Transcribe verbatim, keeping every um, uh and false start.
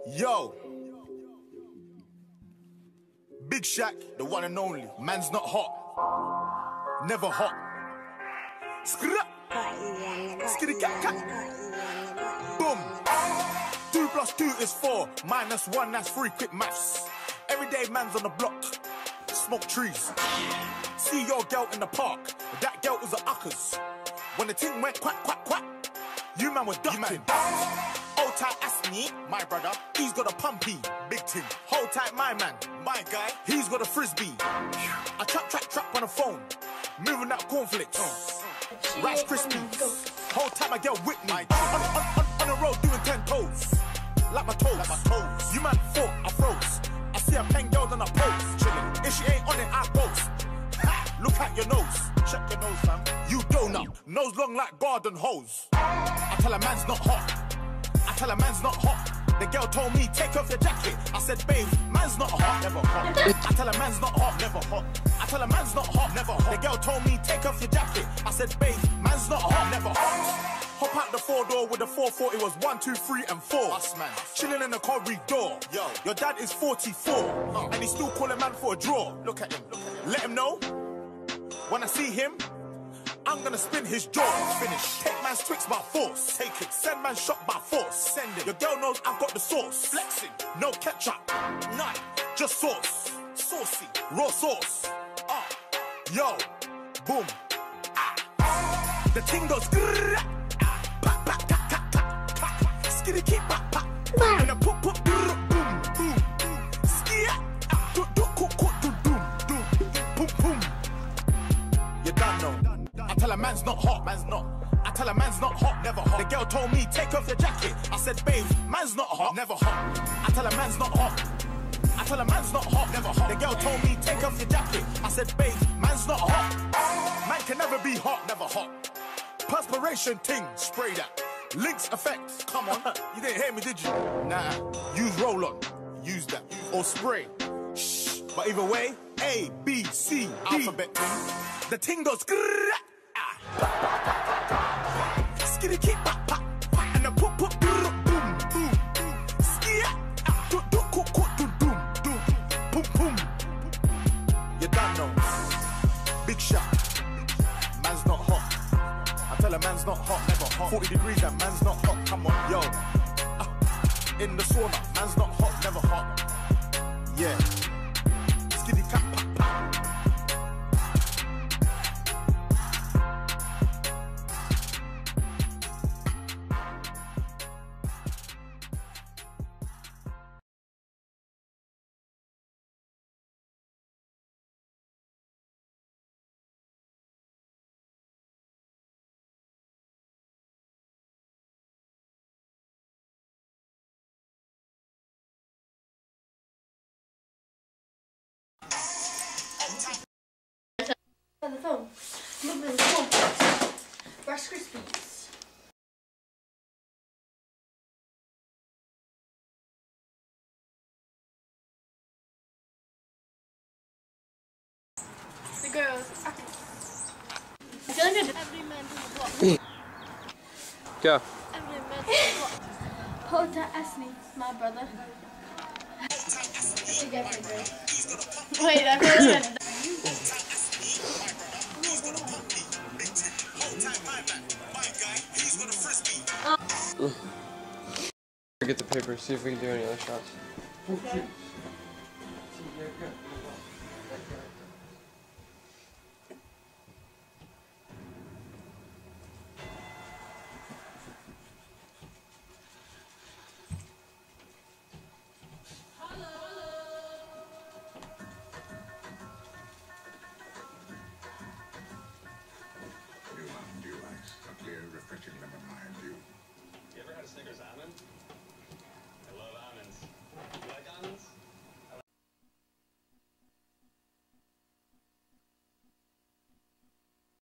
Yo, Big Shaq, the one and only. Man's not hot, never hot. Skra, skitty cat cat. Boom. Two plus two is four. Minus one, that's three. Quick maths. Everyday man's on the block. Smoke trees. See your girl in the park. That girl was a uckers. When the ting went quack quack quack, you man was ducking. Hold tight, Asni, my brother. He's got a pumpy, big ting. Hold tight, my man, my guy. He's got a frisbee. I trap, trap, trap on the phone. Moving out cornflakes. Uh, Rice Krispies. Hold tight, my girl Whitney. On, on, on, on the road doing ten toes. Like my toes. Like my toes. You man thought I froze. I see a pen girl on a pose. Chilling. If she ain't on it, I boast. Ha! Look at your nose. Check your nose, fam. You donut. Nose long like garden hose. I tell a man's not hot. I tell a man's not hot. The girl told me, take off your jacket. I said, babe, man's not hot, never hot. I tell a man's not hot, never hot. I tell a man's not hot, never hot. The girl told me, take off your jacket. I said, babe, man's not hot, never hot. Hop out the four door with the four forty, was one, two, three, and four. Us, man. Chilling in the corridor. Yo, your dad is forty-four, uh, and he still calling man for a draw. Look at him, look at him. Let him know when I see him, I'm gonna spin his jaw. Finish. Take man's Twix by force. Take it. Send man shot by force. Send it. Your girl knows I've got the sauce. Flexing. No ketchup. None. Just sauce. Saucy. Raw sauce. Ah. Uh. Yo. Boom. Ah. The ting goes. Ah. Pa, pa, ta, ta, ta, ta. Skitty keep pa, pa. And I put, put, boom, boom, boom. Skia. Do, do, cook, cook, do, doom, doom. Boom, boom. You done know. I tell a man's not hot, man's not. I tell a man's not hot, never hot. The girl told me, take off your jacket. I said, babe, man's not hot, never hot. I tell a man's not hot. I tell a man's not hot, never hot. The girl told me, take off your jacket. I said, babe, man's not hot. Man can never be hot, never hot. Perspiration ting, spray that. Lynx effect, come on. You didn't hear me, did you? Nah, use roll-on, use that. Or spray. Shh. But either way, A, B, C, D. Alphabet ting. The ting goes grrrr. Skitty keep pop pop and the pop pop boom boom boom. Skia do do cook cook do doom doom boom boom. You don't know. Big shot. Man's not hot. I tell a man's not hot, never hot. Forty degrees and man's not hot. Come on, yo. Uh, in the sauna, man's not hot, never hot. Yeah. Skitty cap pop pop. On the phone. Moving the phone. Rice Krispies. The girls. I feel like I did every man on the block. Go. Every man on the block. Hold tight, Asni, my brother. Wait, I feel like I did. Get the paper, see if we can do any other shots. Okay.